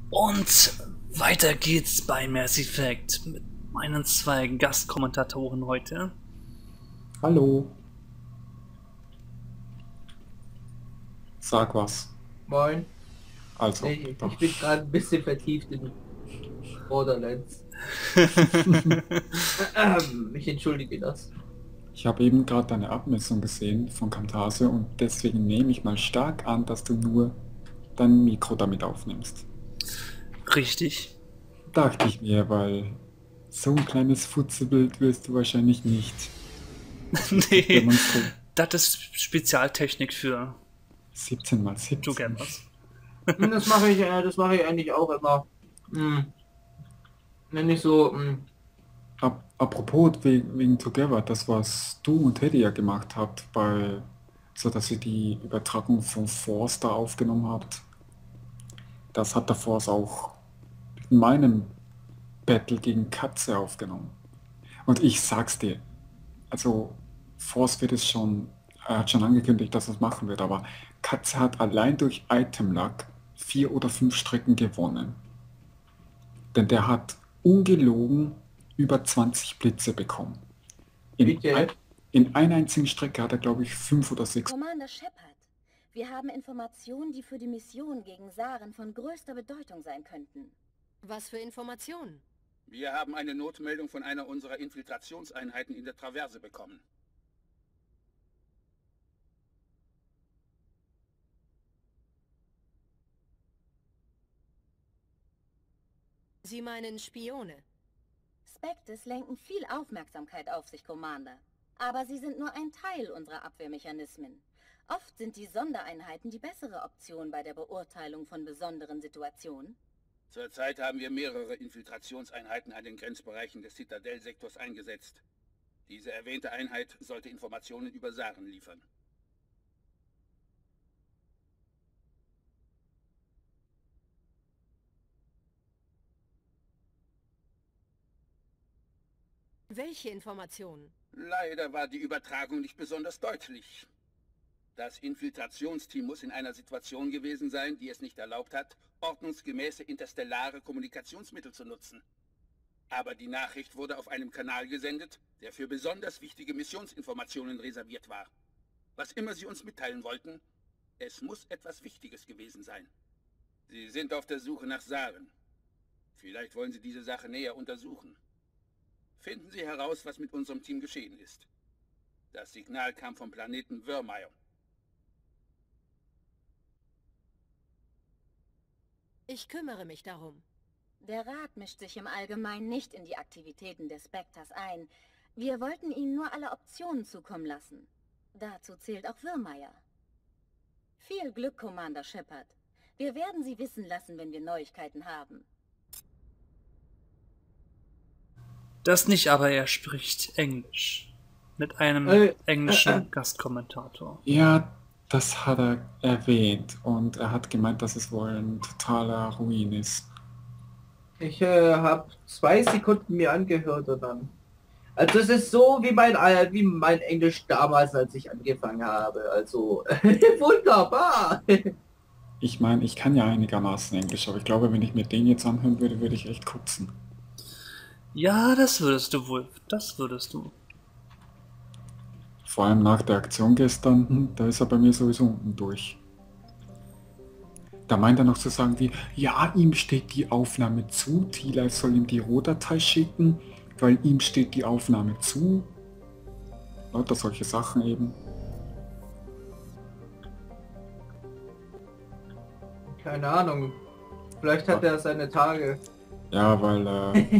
Und weiter geht's bei Mass Effect mit meinen zwei Gastkommentatoren heute. Hallo. Sag was. Moin. Also, Nee, doch. ich bin gerade ein bisschen vertieft in Borderlands. Ich entschuldige das. Ich habe eben gerade deine Abmessung gesehen von Camtasia und deswegen nehme ich mal stark an, dass du nur dein Mikro damit aufnimmst. Richtig. Dachte ich mir, weil so ein kleines Futzelbild wirst du wahrscheinlich nicht Nee, demonstrieren. das ist Spezialtechnik für 17 mal 17. Two-Gamers. Das mache ich eigentlich auch immer. Wenn ich so, Apropos wegen Together, das was du und Teddy ja gemacht habt, so dass ihr die Übertragung von Force da aufgenommen habt, das hat der Force auch in meinem Battle gegen Katze aufgenommen. Und ich sag's dir, also Force wird es schon, er hat schon angekündigt, dass er es machen wird, aber Katze hat allein durch Item Luck 4 oder 5 Strecken gewonnen. Denn der hat ungelogen über 20 Blitze bekommen. bitte. In einer einzigen Strecke hat er, glaube ich, 5 oder 6. Commander Shepard, wir haben Informationen, die für die Mission gegen Saren von größter Bedeutung sein könnten. Was für Informationen? Wir haben eine Notmeldung von einer unserer Infiltrationseinheiten in der Traverse bekommen. Sie meinen Spione? Spectres lenken viel Aufmerksamkeit auf sich, Commander. Aber sie sind nur ein Teil unserer Abwehrmechanismen. Oft sind die Sondereinheiten die bessere Option bei der Beurteilung von besonderen Situationen. Zurzeit haben wir mehrere Infiltrationseinheiten an den Grenzbereichen des Citadel-Sektors eingesetzt. Diese erwähnte Einheit sollte Informationen über Saren liefern. Welche Informationen? Leider war die Übertragung nicht besonders deutlich. Das Infiltrationsteam muss in einer Situation gewesen sein, die es nicht erlaubt hat, ordnungsgemäße interstellare Kommunikationsmittel zu nutzen. Aber die Nachricht wurde auf einem Kanal gesendet, der für besonders wichtige Missionsinformationen reserviert war. Was immer sie uns mitteilen wollten, es muss etwas Wichtiges gewesen sein. Sie sind auf der Suche nach Saren. Vielleicht wollen sie diese Sache näher untersuchen. Finden Sie heraus, was mit unserem Team geschehen ist. Das Signal kam vom Planeten Virmire. Ich kümmere mich darum. Der Rat mischt sich im Allgemeinen nicht in die Aktivitäten des Spectres ein. Wir wollten ihnen nur alle Optionen zukommen lassen. Dazu zählt auch Virmire. Viel Glück, Commander Shepard. Wir werden Sie wissen lassen, wenn wir Neuigkeiten haben. Das nicht, aber er spricht Englisch. Mit einem englischen Gastkommentator. Ja, das hat er erwähnt und er hat gemeint, dass es wohl ein totaler Ruin ist. Ich habe 2 Sekunden mir angehört und dann. Also es ist so wie mein Englisch damals, als ich angefangen habe. Also wunderbar. Ich meine, ich kann ja einigermaßen Englisch, aber ich glaube, wenn ich mir den jetzt anhören würde, würde ich echt kotzen. Ja, das würdest du wohl. Das würdest du. Vor allem nach der Aktion gestern, da ist er bei mir sowieso unten durch. Da meint er noch zu sagen wie, ja, ihm steht die Aufnahme zu, Tila soll ihm die Rohdatei schicken, weil ihm steht die Aufnahme zu. Lauter solche Sachen eben. Keine Ahnung. Vielleicht hat er seine Tage. Ja, weil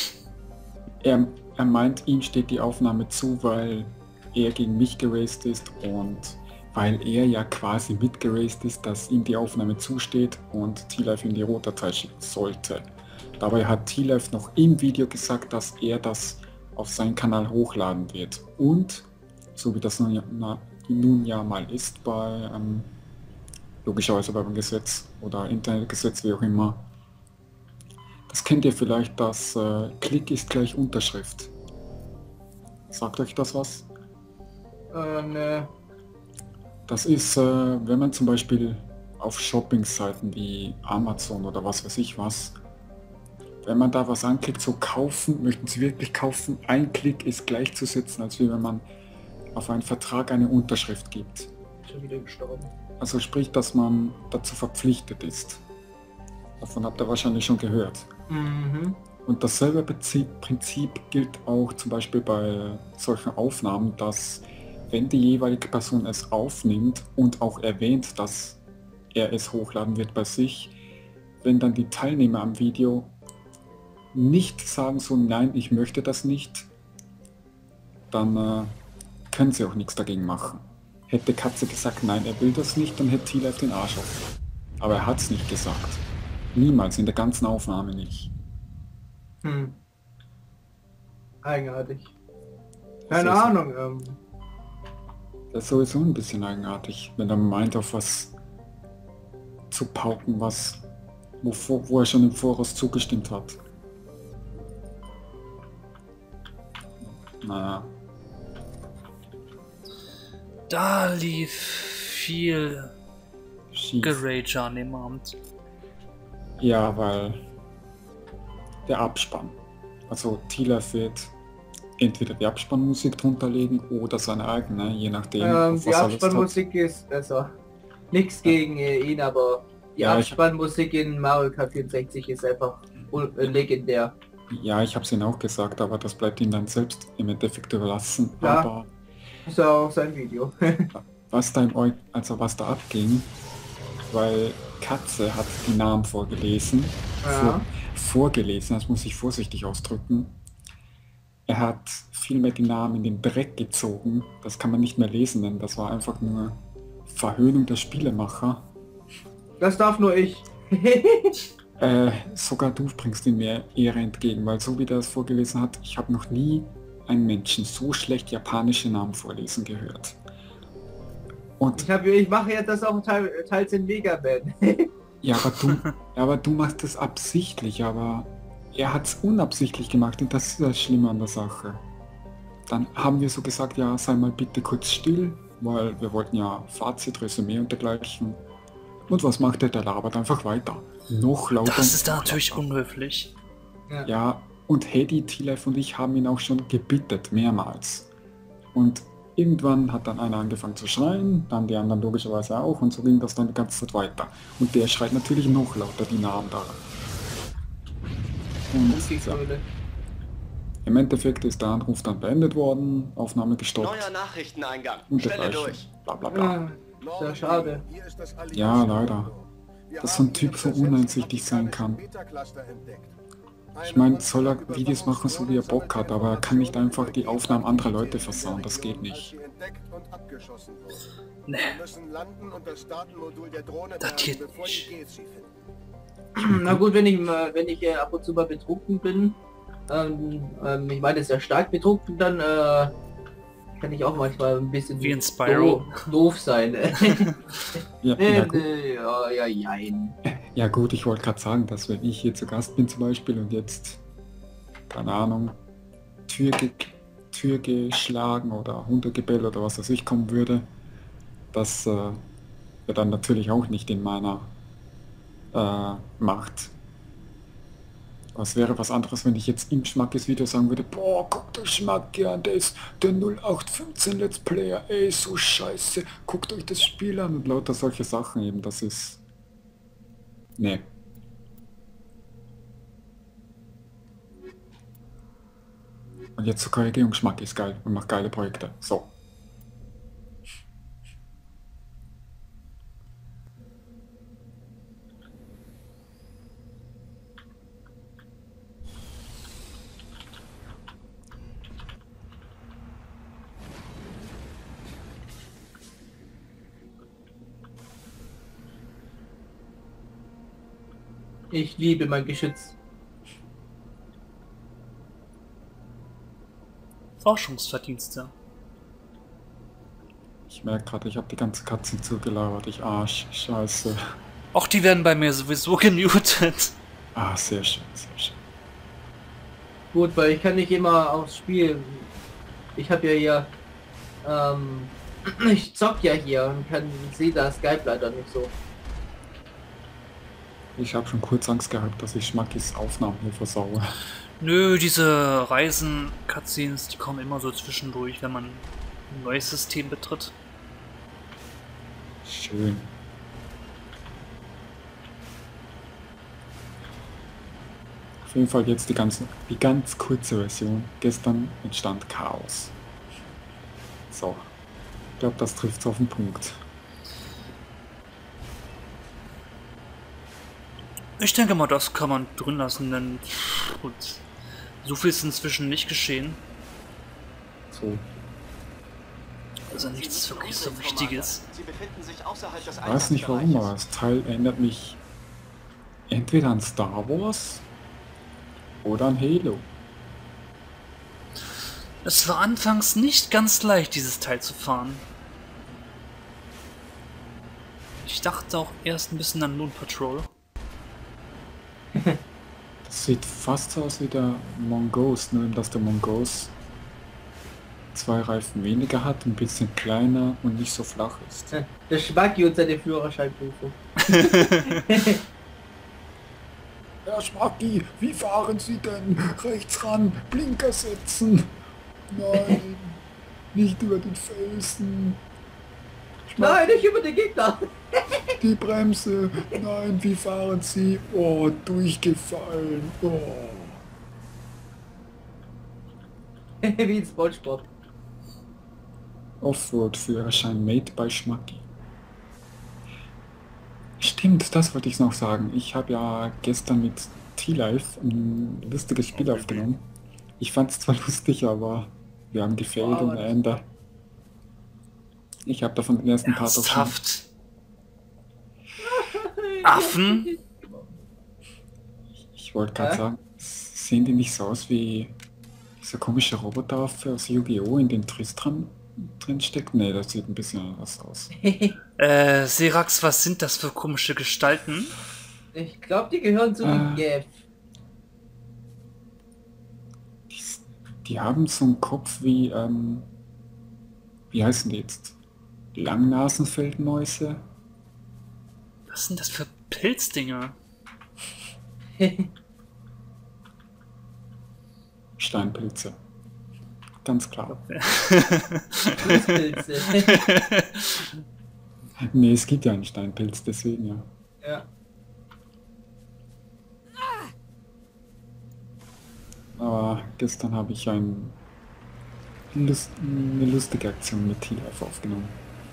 er meint, ihm steht die Aufnahme zu, weil er gegen mich geraced ist und weil er ja quasi mitgeraced ist, dass ihm die Aufnahme zusteht und T-Life ihm die Rohdatei schicken sollte. Dabei hat T-Life noch im Video gesagt, dass er das auf seinen Kanal hochladen wird. Und, so wie das nun ja mal ist bei, logischerweise beim Gesetz oder Internetgesetz, wie auch immer, das kennt ihr vielleicht, das Klick ist gleich Unterschrift. Sagt euch das was? Ne. Das ist, wenn man zum Beispiel auf Shopping-Seiten wie Amazon oder was weiß ich was, wenn man da was anklickt, so kaufen, möchten Sie wirklich kaufen, ein Klick ist gleichzusetzen, als wie wenn man auf einen Vertrag eine Unterschrift gibt. Schon wieder gestorben. Also sprich, dass man dazu verpflichtet ist. Davon habt ihr wahrscheinlich schon gehört. Mhm. Und dasselbe Prinzip gilt auch zum Beispiel bei solchen Aufnahmen, dass wenn die jeweilige Person es aufnimmt und auch erwähnt, dass er es hochladen wird bei sich, wenn dann die Teilnehmer am Video nicht sagen so, nein, ich möchte das nicht, dann können sie auch nichts dagegen machen. Hätte Katze gesagt, nein, er will das nicht, dann hätte T-Life den Arsch auf. Aber er hat es nicht gesagt. Niemals, in der ganzen Aufnahme nicht. Hm. Eigenartig. Das Keine ist- Ahnung. Das ist sowieso ein bisschen eigenartig, wenn er meint, auf was zu pauken, wo er schon im Voraus zugestimmt hat. Naja, Da lief viel schief. Gerage an dem Abend. Ja, weil der Abspann. Also T-Life wird entweder die Abspannmusik drunter legen oder seine eigene, je nachdem. auf Die was er Lust hat. Abspannmusik ist besser. Nichts gegen ihn, aber die Ja, ich- Abspannmusik in Mario Kart 64 ist einfach legendär. Ja, ich habe es Ihnen auch gesagt, aber das bleibt Ihnen dann selbst im Endeffekt überlassen. Ja. Aber Ist ja auch sein Video. was da abging, weil Katze hat die Namen vorgelesen. Ja. Vorgelesen, das muss ich vorsichtig ausdrücken. Er hat vielmehr die Namen in den Dreck gezogen. Das kann man nicht mehr lesen, denn das war einfach nur Verhöhnung der Spielemacher. Das darf nur ich. Sogar du bringst ihm mehr Ehre entgegen, weil so wie der es vorgelesen hat, ich habe noch nie einen Menschen so schlecht japanische Namen vorlesen gehört. Und Ich mache ja das auch teils in Mega Man. ja, aber du machst es absichtlich, aber er hat es unabsichtlich gemacht und das ist das Schlimme an der Sache. Dann haben wir so gesagt, ja, sei mal bitte kurz still, weil wir wollten ja Fazit, Resümee und dergleichen. Und was macht er? Der labert einfach weiter. Noch lauter. Das ist und da noch natürlich lauter. unhöflich. Ja, und Hedy, T-Life und ich haben ihn auch schon gebittet, mehrmals. Und irgendwann hat dann einer angefangen zu schreien, dann die anderen logischerweise auch und so ging das dann die ganze Zeit weiter. Und der schreit natürlich noch lauter die Namen da. Und ja, im Endeffekt ist der Anruf dann beendet worden, Aufnahme gestoppt Neuer Nachrichteneingang. und Stelle dergleichen. durch. Bla bla bla. Ja, sehr schade. Ja, leider. Dass so ein Typ so uneinsichtig sein kann. Ich meine, soll er Videos machen, so wie er Bock hat, aber er kann nicht einfach die Aufnahmen anderer Leute versauen, das geht nicht. Nee, das geht nicht. Na gut, wenn ich ab und zu mal betrunken bin, ich meine, sehr stark betrunken, dann kann ich auch manchmal ein bisschen Wie in Spyro. doof sein. Ja, ja, gut. Jein. Ja gut, ich wollte gerade sagen, dass wenn ich hier zu Gast bin zum Beispiel und jetzt, keine Ahnung, Tür geschlagen oder Hundegebell oder was weiß ich kommen würde, das wäre dann natürlich auch nicht in meiner Macht. Was wäre was anderes, wenn ich jetzt im Schmackes Video sagen würde, boah, guckt euch Schmacke an, der ist der 0815 Let's Player, ey, so scheiße, guckt euch das Spiel an und lauter solche Sachen eben, das ist... Nee. Und jetzt zur Korrigierung, Schmack ist geil und macht geile Projekte. So. Ich liebe mein Geschütz. Forschungsverdienste. Ich merke gerade, ich habe die ganze Katze zugelabert, ich Arsch, scheiße. Auch die werden bei mir sowieso gemutet. Ah, sehr schön, sehr schön. Gut, weil ich kann nicht immer aufs Spiel. Ich habe ja hier, ich zock ja hier und sehe da Skype leider nicht so. Ich habe schon kurz Angst gehabt, dass ich Schmackis Aufnahmen hier versaue. Nö, diese Reisen-Cutscenes, die kommen immer so zwischendurch, wenn man ein neues System betritt. Schön. Auf jeden Fall jetzt die ganz kurze Version. Gestern entstand Chaos. So. Ich glaube, das trifft es auf den Punkt. Ich denke mal, das kann man drin lassen, denn gut, so viel ist inzwischen nicht geschehen. So. Also nichts wirklich so Wichtiges. Sie befinden sich außerhalb des Ich weiß nicht warum, aber Einsatzbereiches. das Teil erinnert mich entweder an Star Wars oder an Halo. Es war anfangs nicht ganz leicht, dieses Teil zu fahren. Ich dachte auch erst ein bisschen an Moon Patrol. Das sieht fast so aus wie der Mongoose, nur dass der Mongoose 2 Reifen weniger hat, ein bisschen kleiner und nicht so flach ist. Der Schmacki und seine Führerscheinprüfung. Herr Schmacki, wie fahren Sie denn? Rechts ran, Blinker setzen. Nein, nicht über den Felsen. Nein, nicht über den Gegner. Die Bremse. Nein, wie fahren Sie? Oh, durchgefallen. Oh. Wie in Spongebob. Offroad-Führerschein made by Schmacki. Stimmt, das wollte ich noch sagen. Ich habe ja gestern mit T-Life ein lustiges Spiel aufgenommen. Ich fand es zwar lustig, aber wir haben gefailt ohne Ende. Ich habe davon den ersten Part auch schon. Ernsthaft? Affen? Ich wollte gerade sagen, sehen die nicht so aus wie dieser komische Roboteraffe aus Yu-Gi-Oh! In den Tristram drin steckt? Ne, das sieht ein bisschen anders aus. Serax, was sind das für komische Gestalten? Ich glaube, die gehören zu dem Gef. Die haben so einen Kopf wie, wie heißen die jetzt? Langnasenfeldmäuse? Was sind das für Pilzdinger? Steinpilze. Ganz klar. Fußpilze. Nee, es gibt ja einen Steinpilz, deswegen ja. Ja. Aber gestern habe ich eine lustige Aktion mit T-Life aufgenommen.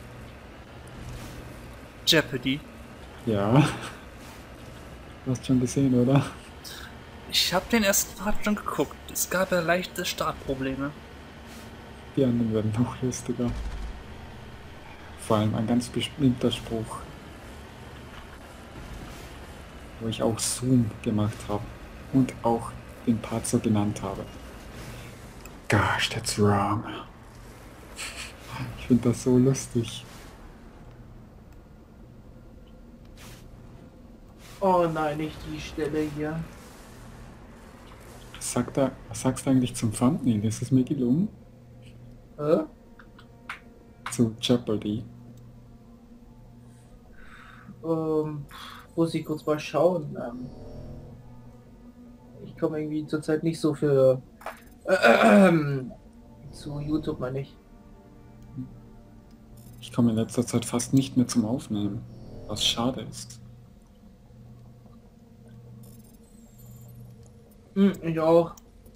Jeopardy. Ja. Du hast schon gesehen, oder? Ich habe den ersten Part schon geguckt. Es gab ja leichte Startprobleme. Die anderen werden noch lustiger. Vor allem ein ganz bestimmter Spruch, wo ich auch Zoom gemacht habe und auch den Part so genannt habe. Gosh, that's wrong. Ich finde das so lustig. Oh nein, nicht die Stelle hier. Was sagst du eigentlich zum Thumbnail? Ist es mir gelungen? Zu Jeopardy. Muss ich kurz mal schauen. Ich komme irgendwie zurzeit nicht so für zu YouTube, meine ich. Ich komme in letzter Zeit fast nicht mehr zum Aufnehmen, was schade ist. Ich auch.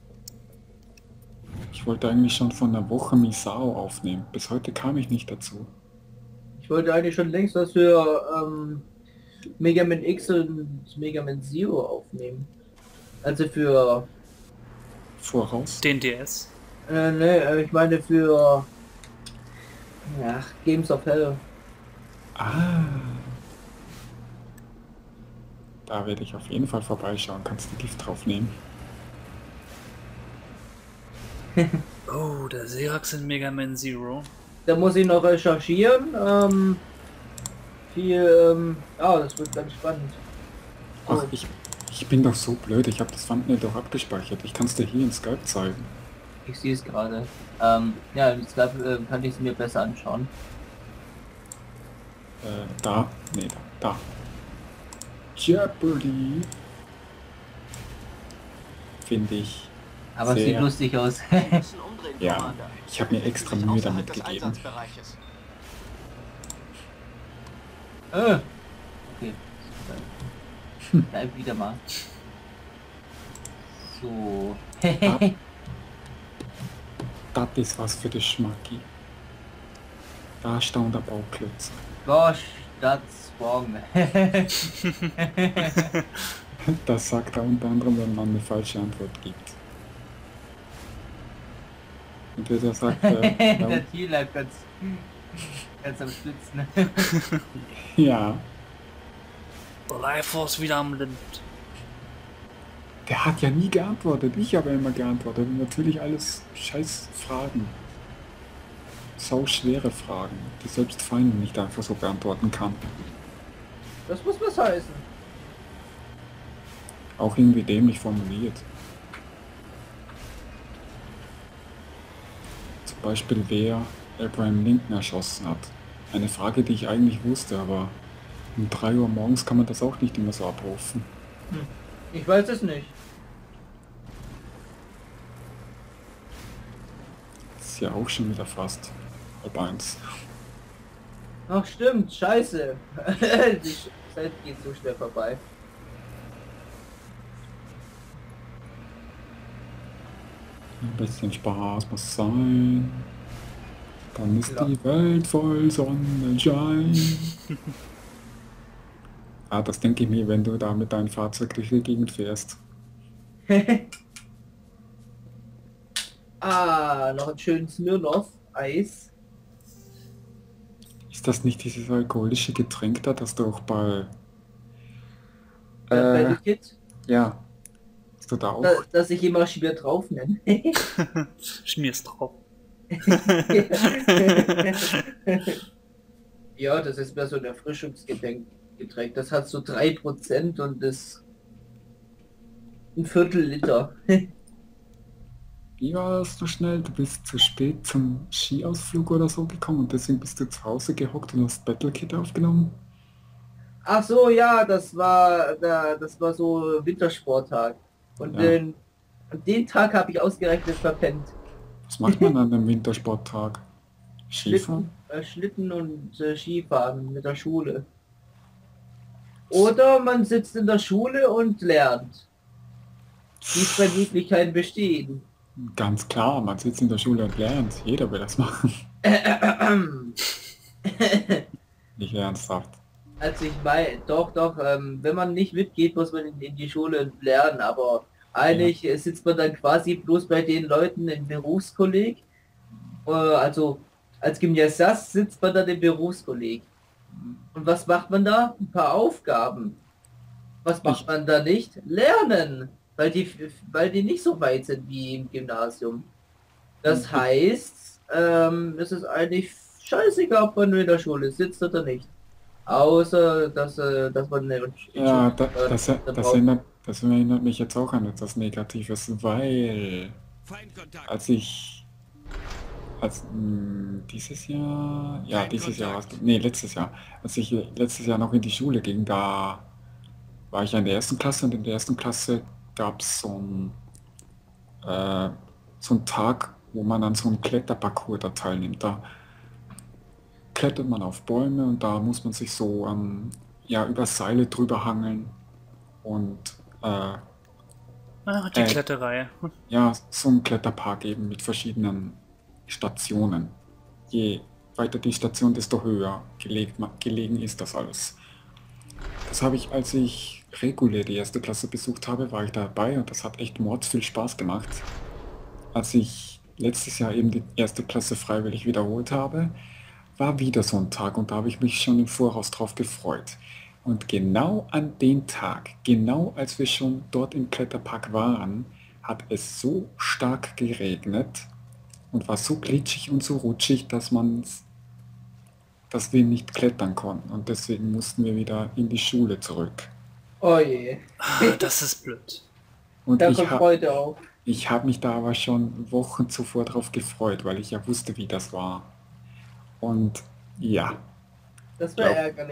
Ich wollte eigentlich schon vor einer Woche Misao aufnehmen. Bis heute kam ich nicht dazu. Ich wollte eigentlich schon längst was für Mega Man X und Mega Man Zero aufnehmen. Also für Voraus. Den DS. ich meine für Games of Hell. Ah. Da werde ich auf jeden Fall vorbeischauen. Kannst du Gift drauf nehmen? Oh, der Serax in Mega Man Zero. Da muss ich noch recherchieren. Das wird ganz spannend. Ach, ich bin doch so blöd. Ich habe das Thumbnail doch abgespeichert. Ich kann es dir hier in Skype zeigen. Ich sehe es gerade. In Skype kann ich es mir besser anschauen. Da. Nee, da. Jeopardy. Finde ich. Aber Sehr. sieht lustig aus. Ja, ich habe mir extra Mühe damit gegeben. Okay. Bleib wieder mal. So. Das ist was für den Schmacki. Da staunt der Bauklötz. Gosh, that's wrong. Das sagt er unter anderem, wenn man eine falsche Antwort gibt. Und der sagt, Der Tier bleibt ganz am Schlitzen. ja, Der Life Force wieder am Limit. der hat ja nie geantwortet. Ich habe immer geantwortet. Und natürlich alles scheiß Fragen. Sau schwere Fragen, die selbst Feinde nicht einfach so beantworten kann. Das muss was heißen. Auch irgendwie dämlich formuliert. Zum Beispiel, wer Abraham Lincoln erschossen hat. Eine Frage, die ich eigentlich wusste, aber um 3 Uhr morgens kann man das auch nicht immer so abrufen. Ich weiß es nicht. Das ist ja auch schon wieder fast halb 1. Ach stimmt, scheiße. Die Zeit geht so schnell vorbei. Ein bisschen Spaß muss sein. Dann ist Ja. die Welt voll Sonnenschein. Ah, das denke ich mir, wenn du da mit deinem Fahrzeug durch die Gegend fährst. Ah, noch ein schönes Smirnoff-Eis. Ist das nicht dieses alkoholische Getränk da, das du auch bei... Battle Kid, ja. Hast du da auch? dass ich immer schwer drauf nenne. Schmier's drauf. Ja, das ist mehr so ein Erfrischungsgetränk. Das hat so 3% und ist ein Viertel Liter. Wie war das so schnell? Du bist zu spät zum Skiausflug oder so gekommen und deswegen bist du zu Hause gehockt und hast Battle Kid aufgenommen? Ach so, ja, das war so Wintersporttag. Und Ja. den Tag habe ich ausgerechnet verpennt. Was macht man an einem Wintersporttag? Skifahren? Schlitten und Skifahren mit der Schule. Oder man sitzt in der Schule und lernt. Die zwei Möglichkeiten bestehen. Ganz klar, man sitzt in der Schule und lernt. Jeder will das machen. Nicht ernsthaft. Also ich meine, doch, wenn man nicht mitgeht, muss man in die Schule lernen, aber eigentlich sitzt man dann quasi bloß bei den Leuten im Berufskolleg. Also als Gymnasiast sitzt man dann im Berufskolleg. Und was macht man da? Ein paar Aufgaben. Was macht man da nicht? Lernen, weil die nicht so weit sind wie im Gymnasium. Das heißt, es ist eigentlich scheißegal, ob man in der Schule sitzt oder nicht. Außer, dass man Ja, das erinnert mich jetzt auch an etwas Negatives, weil dieses Jahr, ja, dieses Jahr, nee, letztes Jahr, als ich letztes Jahr noch in die Schule ging, da war ich in der ersten Klasse und in der ersten Klasse gab es so einen Tag, wo man an so einem Kletterparcours da teilnimmt. Da klettert man auf Bäume und da muss man sich so über Seile drüber hangeln und Die Kletterei. ja, so ein Kletterpark eben mit verschiedenen Stationen. Je weiter die Station, desto höher gelegen ist das alles. Das habe ich, als ich regulär die erste Klasse besucht habe, war ich dabei und das hat echt mordsviel Spaß gemacht. Als ich letztes Jahr eben die erste Klasse freiwillig wiederholt habe, war wieder so ein Tag und da habe ich mich schon im Voraus drauf gefreut. Und genau an dem Tag, genau als wir schon dort im Kletterpark waren, hat es so stark geregnet und war so glitschig und so rutschig, dass wir nicht klettern konnten und deswegen mussten wir wieder in die Schule zurück. Oh je. Das ist blöd. Und Da ich kommt habe Freude auf. mich da aber schon Wochen zuvor drauf gefreut, weil ich ja wusste, wie das war. Und ja, Das war Glaub- ärgerlich.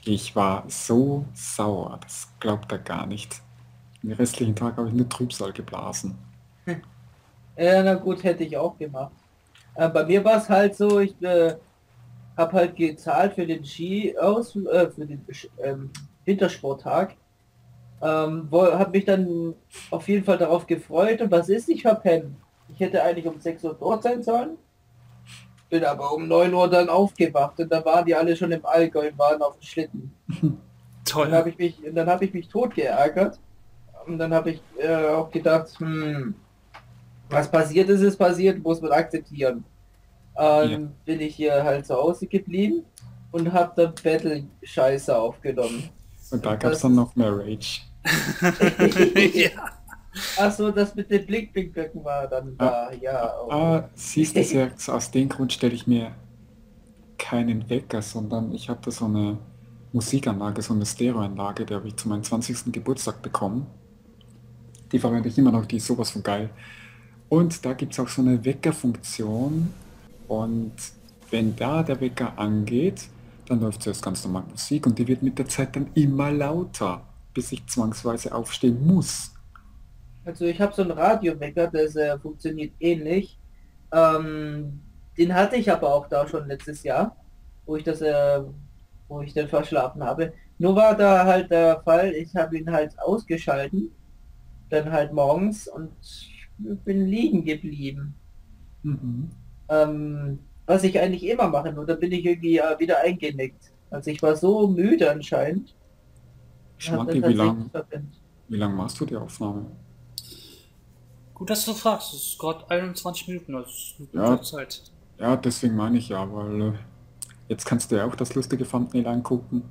Ich war so sauer, das glaubt er gar nicht. Den restlichen Tag habe ich nur Trübsal geblasen. Ja, na gut, hätte ich auch gemacht. Bei mir war es halt so, ich habe halt gezahlt für den für den Wintersporttag. Habe mich dann auf jeden Fall darauf gefreut und was ist, ich verpennt. Ich hätte eigentlich um 6 Uhr dort sein sollen, bin aber um 9 Uhr dann aufgewacht und da waren die alle schon im Allgäu und waren auf dem Schlitten. Toll. Dann habe ich mich tot geärgert und dann habe ich auch gedacht, was passiert ist, ist passiert, muss man akzeptieren. Ja. Bin ich hier halt zu Hause geblieben und habe dann Battle-Scheiße aufgenommen. Und da gab es dann noch mehr Rage. Ja. Achso, das mit den Blink-Blink-Blöcken war dann da, ja. Okay. Siehst du, Serx, aus dem Grund stelle ich mir keinen Wecker, sondern ich habe da so eine Musikanlage, so eine Stereoanlage, die habe ich zu meinem 20. Geburtstag bekommen. Die verwende ich immer noch, die ist sowas von geil. Und da gibt es auch so eine Weckerfunktion und wenn da der Wecker angeht, dann läuft zuerst ganz normal Musik und die wird mit der Zeit dann immer lauter, bis ich zwangsweise aufstehen muss. Also ich habe so einen Radiowecker, das funktioniert ähnlich. Den hatte ich aber auch da schon letztes Jahr, wo ich wo ich dann verschlafen habe. Nur war da halt der Fall, ich habe ihn halt ausgeschalten, dann halt morgens und bin liegen geblieben. Mhm. Was ich eigentlich immer mache, nur da bin ich irgendwie wieder eingenickt. Also ich war so müde anscheinend. Schmanti, wie lang machst du die Aufnahme? Gut, dass du fragst. Es ist gerade 21 Minuten, das ist eine Ja. gute Zeit. Ja, deswegen meine ich ja, weil jetzt kannst du ja auch das lustige Thumbnail angucken.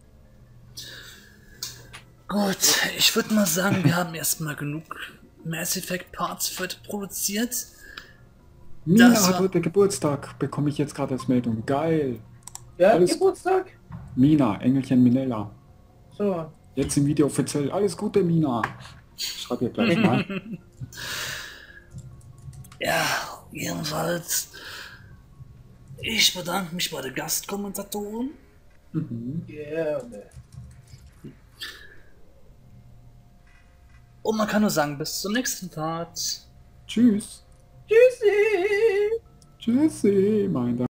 Gut, ich würde mal sagen, wir haben erstmal genug Mass Effect Parts für heute produziert. Mina Das hat war- heute Geburtstag, bekomme ich jetzt gerade als Meldung. Geil. Ja, Alles- Geburtstag? Mina, Engelchen Minella. So. Jetzt im Video offiziell. Alles Gute, Mina. Schreib ihr gleich mal. Ja, jedenfalls. Ich bedanke mich bei den Gastkommentatoren. Mhm. Gerne. Und man kann nur sagen, bis zum nächsten Part. Tschüss. Tschüssi! Tschüssi, mein